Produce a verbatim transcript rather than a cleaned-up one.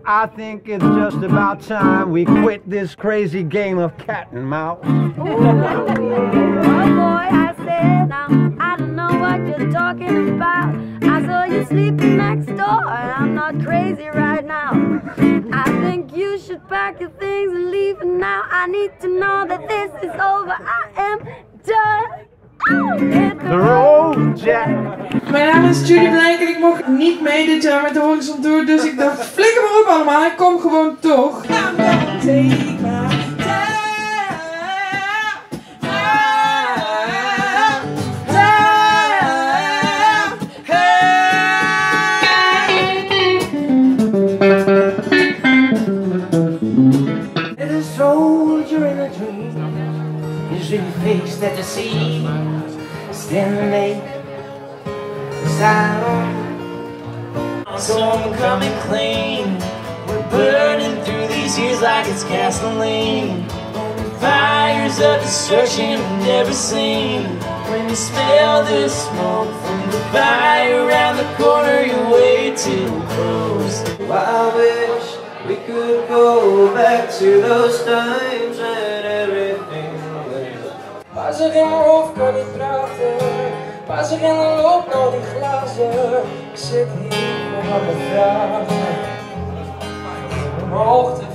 I think it's just about time we quit this crazy game of cat and mouse. Oh boy, I said now, I don't know what you're talking about. I saw you sleeping next door and I'm not crazy right now. I think you should pack your things and leave it now. I need to know that this is over. I am done. The road, Jack. Mijn naam is Judy Blank en ik mocht niet mee dit jaar met de Horizon Tour, dus ik dacht flikker maar op allemaal, ik kom gewoon toch. I'm gonna take my fixed at the sea, standing silent. So I'm coming clean. We're burning through these years like it's gasoline. Fires of destruction never seen. When you smell the smoke from the fire around the corner, you're way too close. I wish we could go back to those times and everything. Waar zich in mijn hoofd kan niet praten, waar zich in de loop naar die glazen. Ik zit hier nog aan mijn vragen, omhoog te